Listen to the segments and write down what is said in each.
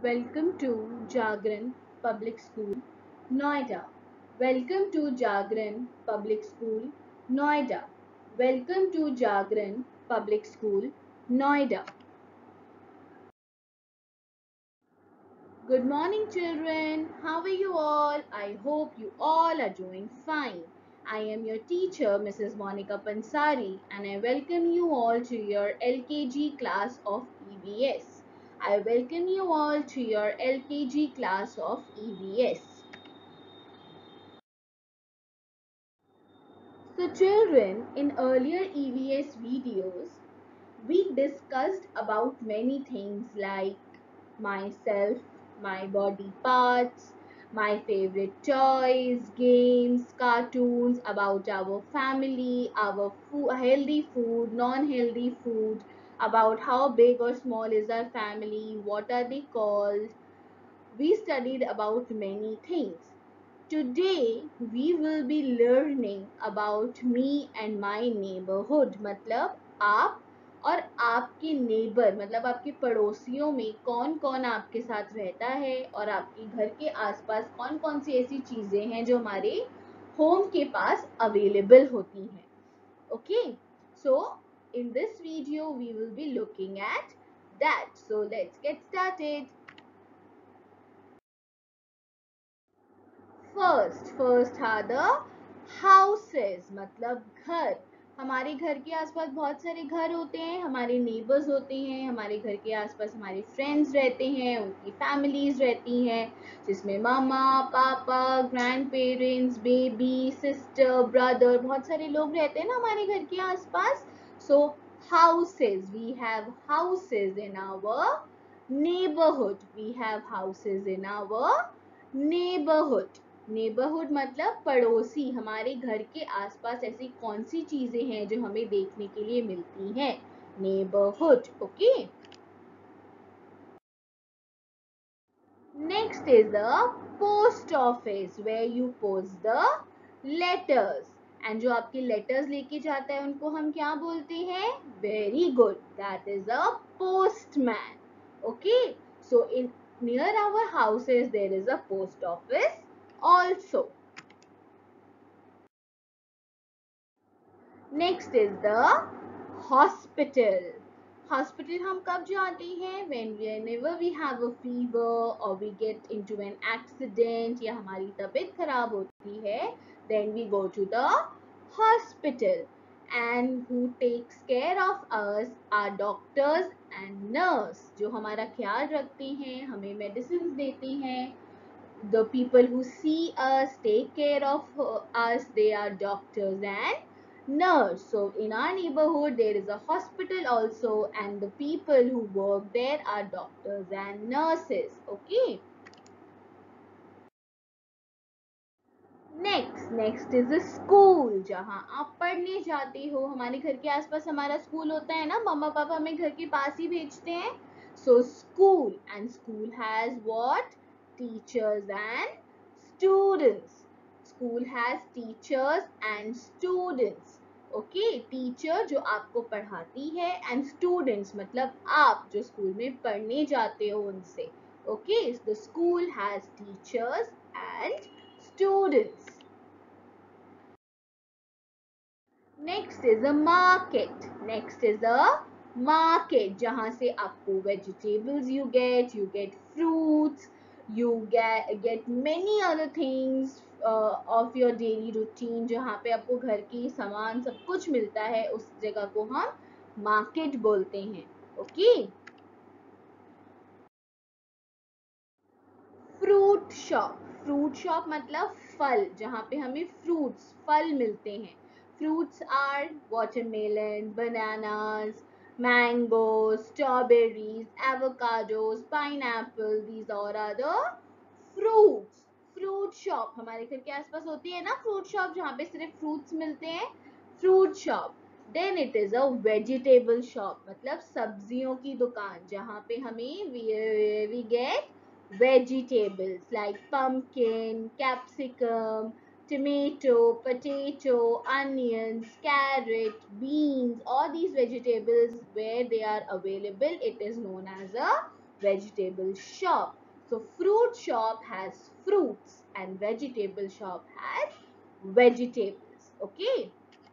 Welcome to Jagran Public School, Noida. Welcome to Jagran Public School, Noida. Welcome to Jagran Public School, Noida. Good morning, children. How are you all? I hope you all are doing fine. I am your teacher, Mrs. Monica Pansari, and I welcome you all to your LKG class of EVS. I welcome you all to your LKG class of EVS. So, children, in earlier EVS videos, we discussed about many things like myself, my body parts, my favorite toys, games, cartoons, about our family, our healthy food, non-healthy food, about how big or small is our family, what are they called. We studied about many things. Today we will be learning about me and my neighborhood. मतलब आप और आपके neighbour मतलब आपके पड़ोसियों में कौन कौन आपके साथ रहता है और आपके घर के आसपास कौन कौन सी ऐसी चीजें हैं जो हमारे होम के पास अवेलेबल होती हैं. Okay, so in this video we will be looking at that. So let's get started. First are the houses मतलब घर. हमारे घर के आसपास बहुत सारे घर होते हैं, हमारे नेबर्स होते हैं, हमारे घर के आसपास हमारे फ्रेंड्स रहते हैं, उनकी फैमिलीज रहती हैं जिसमें मामा पापा grandparents baby sister brother बहुत सारे लोग रहते हैं ना हमारे घर के आसपास. So houses, we have houses in our neighborhood, we have houses in our neighborhood. Neighbourhood मतलब पड़ोसी. हमारे घर के आसपास ऐसी कौन सी चीजें हैं जो हमें देखने के लिए मिलती हैं. Neighbourhood. Okay. Next is the post office where you post the letters. And जो आपके लेटर्स लेके जाता है उनको हम क्या बोलते हैं. Very good, that is a postman. Okay. So in near our houses there is a post office also. Next is the hospital. Hospital हम कब जाते हैं. Whenever we have a fever or we get into an accident या हमारी तबीयत खराब होती है, then we go to the hospital. And who takes care of us are doctors and nurse, जो हमारा ख्याल रखते हैं, हमें medicines देते हैं. The people who see us, take care of us, they are doctors and nurse. So in our neighborhood there is a hospital also, and the people who work there are doctors and nurses. Okay. Next is school. जहाँ आप पढ़ने जाते हो. हमारे घर के आसपास हमारा स्कूल होता है ना, मम्मा पापा हमें घर के पास ही भेजते हैं. So school. And school has what. Teachers and students. School has teachers and students. Okay. Teacher जो आपको पढ़ाती है एंड स्टूडेंट्स मतलब आप जो स्कूल में पढ़ने जाते हो उनसे. Okay. The school has teachers and students. Next is a market. Next is a market जहाँ से आपको vegetables you get fruits, you get many other things of your daily routine. जहाँ पे आपको घर की सामान सब कुछ मिलता है उस जगह को हम market बोलते हैं. Okay. Fruit shop. Fruit shop मतलब फल, जहाँ पे हमें फ्रूट्स फल मिलते हैं. Fruits are watermelon, bananas, mangoes, strawberries, avocados, pineapple. These all are the fruits. Fruit shop हमारे घर के आसपास होती है ना, फ्रूट शॉप जहाँ पे सिर्फ फ्रूट्स मिलते हैं. Fruit shop. Then it is a vegetable shop मतलब सब्जियों की दुकान जहाँ पे हमें we get vegetables like pumpkin, capsicum, tomato, potato, onions, carrot, beans. All these vegetables where they are available, it is known as a vegetable shop. So fruit shop has fruits and vegetable shop has vegetables. Okay.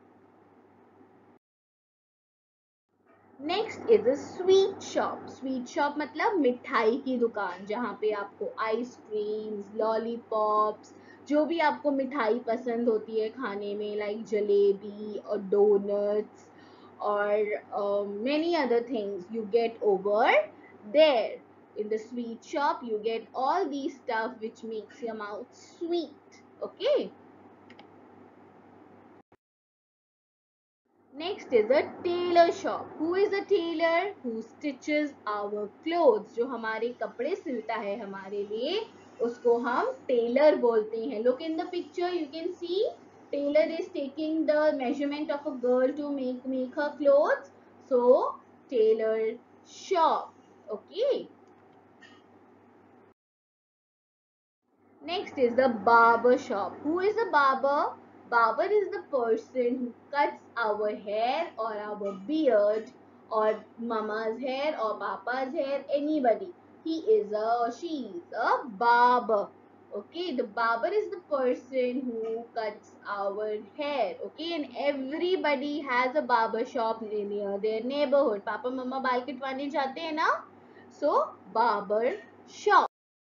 Next is a sweet shop. Sweet shop मतलब मिठाई की दुकान, जहाँ पे आपको ice creams, lollipops, जो भी आपको मिठाई पसंद होती है खाने में, लाइक जलेबी और डोनट्स और many other things you get over there. In the sweet shop you get all these stuff which makes your mouth sweet. Okay. Next is a tailor shop. Who is a tailor? Who stitches our clothes? जो हमारे कपड़े सिलता है हमारे लिए, उसको हम tailor बोलते हैं. Look in the picture, you can see tailor is taking the measurement of a girl to make her clothes. So tailor shop. Okay. Next is the barber shop. Who is a barber? Barber is the person who cuts our hair or our beard or mama's hair or papa's hair, anybody. He is a or she is a barber. Okay, the barber is the person who cuts our hair. Okay, and everybody has a barber shop near their neighborhood. Papa mama बाल कटवाने जाते हैं ना? So barber shop.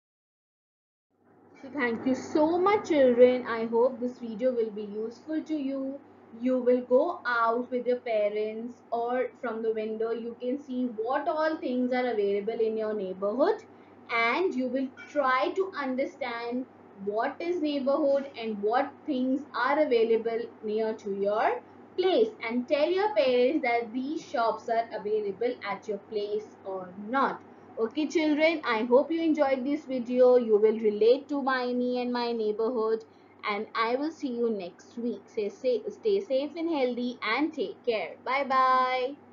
So thank you so much children. I hope this video will be useful to you. You will go out with your parents or from the window. You can see what all things are available in your neighborhood and you will try to understand what is neighborhood and what things are available near to your place, and tell your parents that these shops are available at your place or not. Okay children, I hope you enjoyed this video. You will relate to me and my neighborhood, and I will see you next week. Stay safe and healthy and take care. Bye bye.